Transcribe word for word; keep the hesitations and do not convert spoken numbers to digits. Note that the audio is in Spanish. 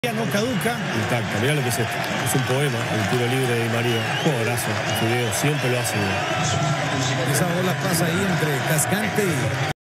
No caduca. Intacta, mirá lo que es esto. Es un poema, el tiro libre de Di María. Jugadorazo, el video siempre lo hace bien. Esa bola pasa ahí entre Cascante y